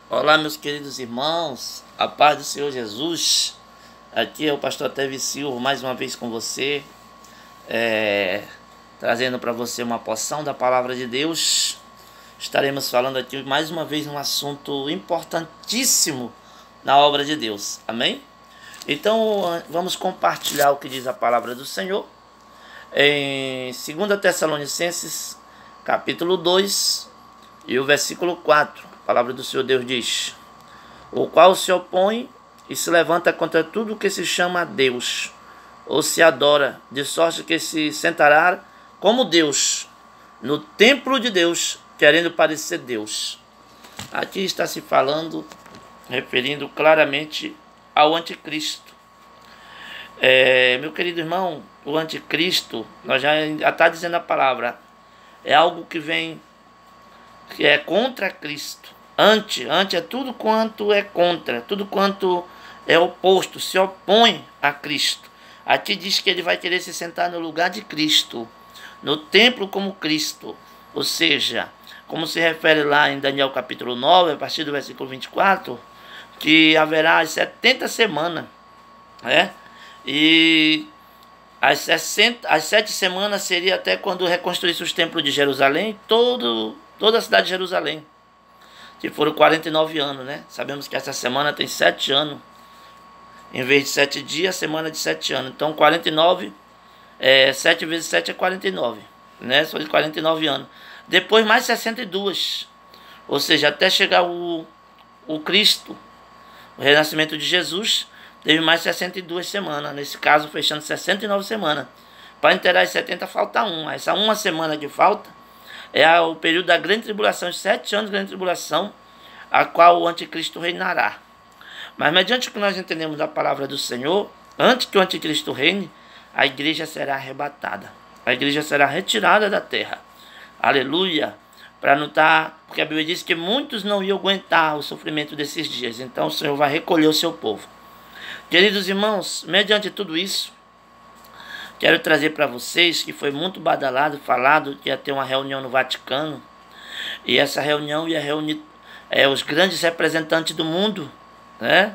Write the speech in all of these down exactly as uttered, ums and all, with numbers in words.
Olá, meus queridos irmãos, a paz do Senhor Jesus. Aqui é o pastor Tevez Silva, mais uma vez com você, é, trazendo para você uma porção da palavra de Deus. Estaremos falando aqui mais uma vez um assunto importantíssimo na obra de Deus, amém? Então vamos compartilhar o que diz a palavra do Senhor em segunda Tessalonicenses capítulo dois e o versículo quatro. A palavra do Senhor Deus diz: o qual se opõe e se levanta contra tudo que se chama Deus, ou se adora, de sorte que se sentará como Deus, no templo de Deus, querendo parecer Deus. Aqui está se falando, referindo claramente ao anticristo. É, meu querido irmão, o anticristo, nós já está dizendo a palavra, é algo que vem, que é contra Cristo. Ante, ante é tudo quanto é contra, tudo quanto é oposto, se opõe a Cristo. Aqui diz que ele vai querer se sentar no lugar de Cristo, no templo como Cristo. Ou seja, como se refere lá em Daniel capítulo nove, a partir do versículo vinte e quatro, que haverá as setenta semanas, né? E as, sessenta, as sete semanas seria até quando reconstruísse os templos de Jerusalém, todo, toda a cidade de Jerusalém, que foram quarenta e nove anos, né? Sabemos que essa semana tem sete anos. Em vez de sete dias, semana de sete anos. Então, quarenta e nove, é, sete vezes sete é quarenta e nove, né? São quarenta e nove anos. Depois, mais sessenta e dois. Ou seja, até chegar o, o Cristo, o renascimento de Jesus, teve mais sessenta e duas semanas. Nesse caso, fechando sessenta e nove semanas. Para inteirar as setenta, falta uma. Essa uma semana que falta é o período da grande tribulação, os sete anos de grande tribulação, a qual o anticristo reinará. Mas mediante o que nós entendemos da palavra do Senhor, antes que o anticristo reine, a igreja será arrebatada. A igreja será retirada da terra. Aleluia! Para não estar, porque a Bíblia diz que muitos não iam aguentar o sofrimento desses dias. Então o Senhor vai recolher o seu povo. Queridos irmãos, mediante tudo isso, quero trazer para vocês que foi muito badalado, falado que ia ter uma reunião no Vaticano. E essa reunião ia reunir é, os grandes representantes do mundo, né?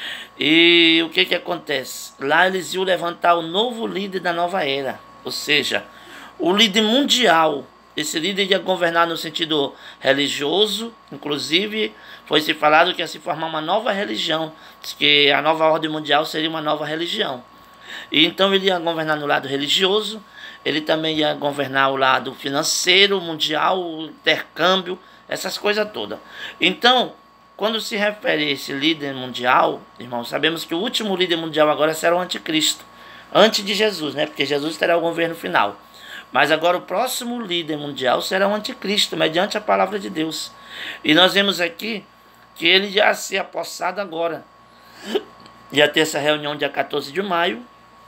E o que que acontece? Lá eles iam levantar o novo líder da nova era. Ou seja, o líder mundial. Esse líder ia governar no sentido religioso. Inclusive, foi se falado que ia se formar uma nova religião. Que a nova ordem mundial seria uma nova religião. E então ele ia governar no lado religioso, ele também ia governar o lado financeiro, mundial, o intercâmbio, essas coisas todas. Então, quando se refere a esse líder mundial, irmãos, sabemos que o último líder mundial agora será o anticristo, antes de Jesus, né? Porque Jesus terá o governo final. Mas agora o próximo líder mundial será o anticristo, mediante a palavra de Deus. E nós vemos aqui que ele já se apossado agora. Ia ter essa reunião dia quatorze de maio.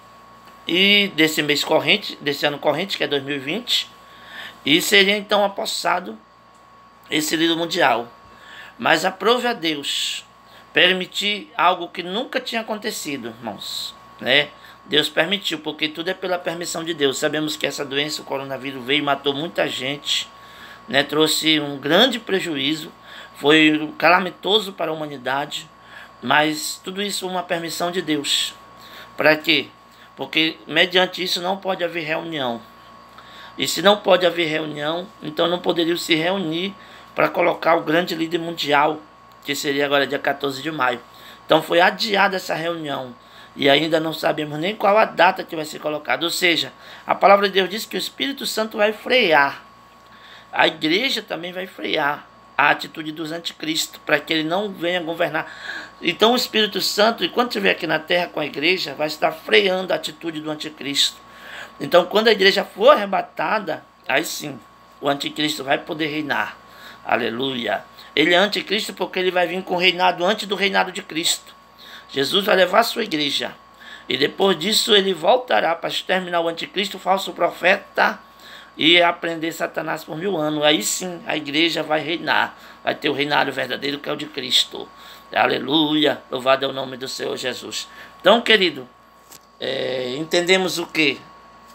E desse mês corrente, desse ano corrente, que é dois mil e vinte, e seria então apossado esse líder mundial. Mas aprove a Deus permitir algo que nunca tinha acontecido, irmãos, né? Deus permitiu, porque tudo é pela permissão de Deus. Sabemos que essa doença, o coronavírus, veio e matou muita gente, né? Trouxe um grande prejuízo, foi calamitoso para a humanidade, mas tudo isso uma permissão de Deus. Para quê? Porque mediante isso não pode haver reunião. E se não pode haver reunião, então não poderiam se reunir para colocar o grande líder mundial, que seria agora dia quatorze de maio. Então foi adiada essa reunião. E ainda não sabemos nem qual a data que vai ser colocada. Ou seja, a palavra de Deus diz que o Espírito Santo vai frear. A igreja também vai frear a atitude dos anticristos, para que ele não venha governar. Então o Espírito Santo, enquanto estiver aqui na terra com a igreja, vai estar freando a atitude do anticristo. Então quando a igreja for arrebatada, aí sim, o anticristo vai poder reinar. Aleluia! Ele é anticristo porque ele vai vir com o reinado antes do reinado de Cristo. Jesus vai levar a sua igreja. E depois disso ele voltará para exterminar o anticristo, o falso profeta, e aprender Satanás por mil anos. Aí sim a igreja vai reinar. Vai ter o reinado verdadeiro, que é o de Cristo. Aleluia, louvado é o nome do Senhor Jesus. Então, querido, é, entendemos o que?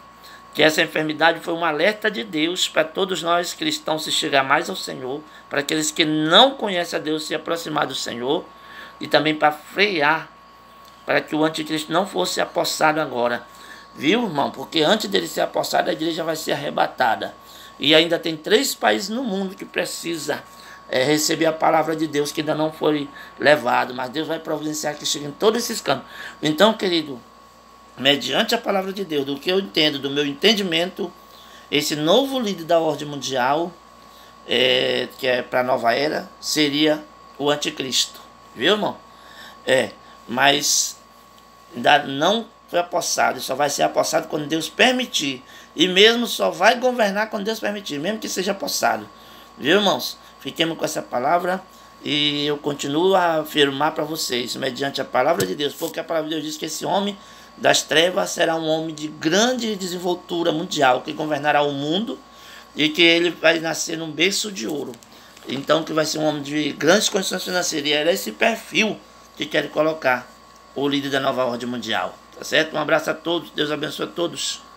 que essa enfermidade foi um alerta de Deus para todos nós cristãos se chegar mais ao Senhor, para aqueles que não conhecem a Deus se aproximar do Senhor, e também para frear, para que o anticristo não fosse apossado agora. Viu, irmão? Porque antes dele ser apossado, a igreja vai ser arrebatada. E ainda tem três países no mundo que precisa é, receber a palavra de Deus, que ainda não foi levado, mas Deus vai providenciar que cheguem todos esses cantos. Então, querido, mediante a palavra de Deus, do que eu entendo, do meu entendimento, esse novo líder da ordem mundial, é, que é para a nova era, seria o anticristo. Viu, irmão? É, mas ainda não foi apossado, só vai ser apossado quando Deus permitir. E mesmo só vai governar quando Deus permitir, mesmo que seja apossado. Viu, irmãos? Fiquemos com essa palavra e eu continuo a afirmar para vocês, mediante a palavra de Deus, porque a palavra de Deus diz que esse homem das trevas será um homem de grande desenvoltura mundial, que governará o mundo e que ele vai nascer num berço de ouro. Então, que vai ser um homem de grandes condições financeiras. E era esse perfil que quer colocar o líder da nova ordem mundial. Tá certo? Um abraço a todos. Deus abençoe a todos.